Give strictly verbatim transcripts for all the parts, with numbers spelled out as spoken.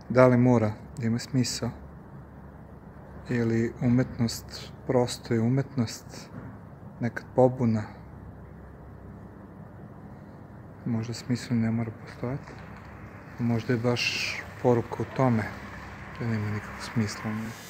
Da li mora da ima smisao? Ili umetnost prosto je umetnost, nekad pobuna? Možda smisao ne mora postojati. Možda je baš poruka u tome da nema nikakvog smisla u njoj.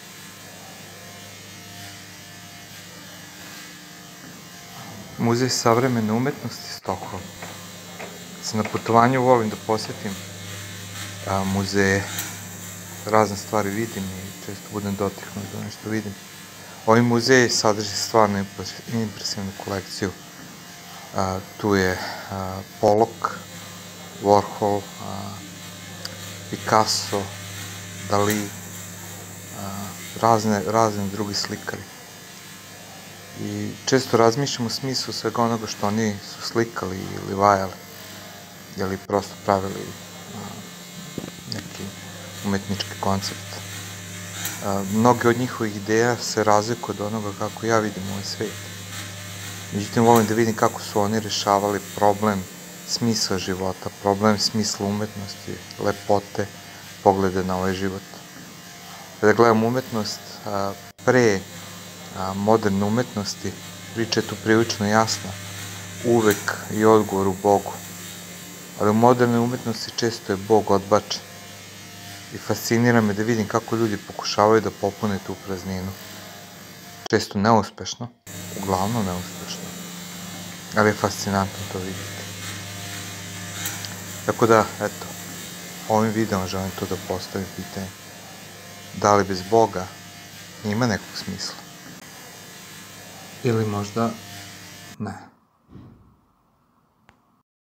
Muzej savremene umetnosti Stockholm. Sa na putovanju volim da posjetim muzeje, razne stvari vidim i često budem dotiknut da nešto vidim. Ovaj muzej sadrži stvarno impresivnu kolekciju. Tu je Pollock, Warhol, Picasso, Dali, razni drugi slikari. I često razmišljam o smislu svega onoga što oni su slikali ili vajali, ili prosto pravili neki umetnički koncept. Mnoge od njihovih ideja se razlikuju od onoga kako ja vidim ovaj svet. Međutim, volim da vidim kako su oni rešavali problem smisla života, problem smisla umetnosti, lepote, poglede na ovaj život. Kada gledam umetnost, pre moderne umetnosti, priča je tu prilično jasna, uvek je odgovor u Bogu. Ali u modernoj umetnosti često je Bog odbačen. I fascinira me da vidim kako ljudi pokušavaju da popune tu prazninu. Često neuspešno, uglavnom neuspešno, ali je fascinantno to vidjeti. Tako da, eto, ovim videom želim to da postavim pitanje. Da li bez Boga ima nekog smisla? Ili možda ne.